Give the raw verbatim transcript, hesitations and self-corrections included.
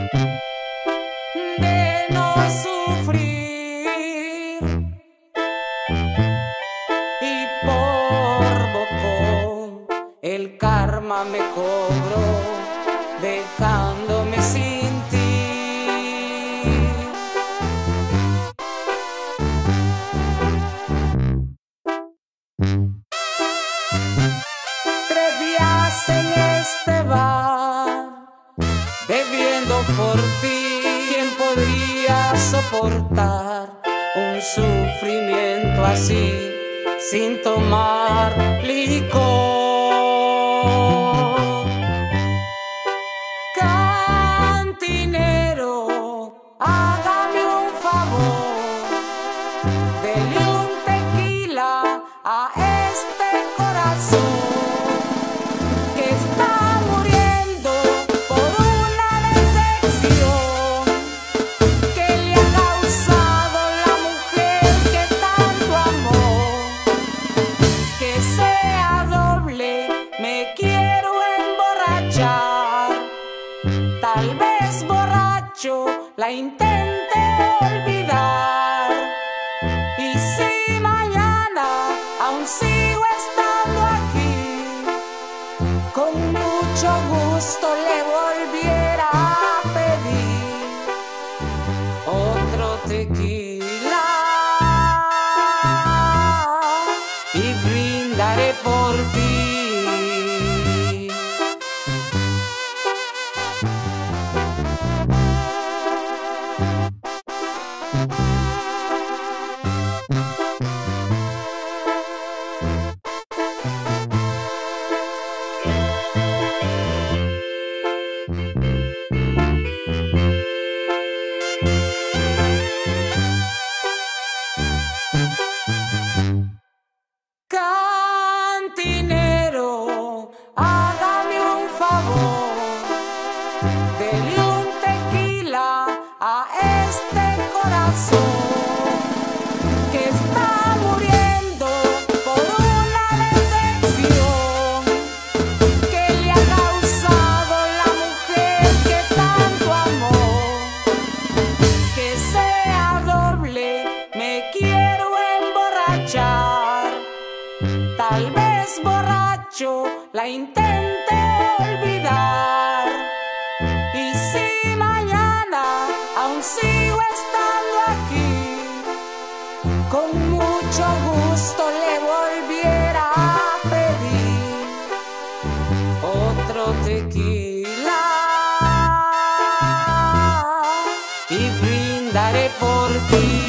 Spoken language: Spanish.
de no sufrir, y por bocón el karma me cobró, dejándome sin ti. Tres días en este bar, bebiendo por ti. ¿Quién podría soportar un sufrimiento así sin tomar licor? Cantinero, hágame un favor, dele un tequila a este corazón que está muriendo por una decepción que le ha causado la mujer que tanto amó. Que sea doble, me quiero emborrachar, tal vez borracho la intente olvidar. Y si mañana aún sigo estando aquí, con mucho gusto le volviera a pedir otro tequila y brindaré por ti. Cantinero, hágame un favor, dele un tequila a este corazón que está muriendo por una decepción que le ha causado la mujer que tanto amó. Que sea doble, me quiero emborrachar, tal vez borracho la intente olvidar. Y si mañana aún sigo estando aquí, con mucho gusto le volviera a pedir otro tequila y brindaré por ti.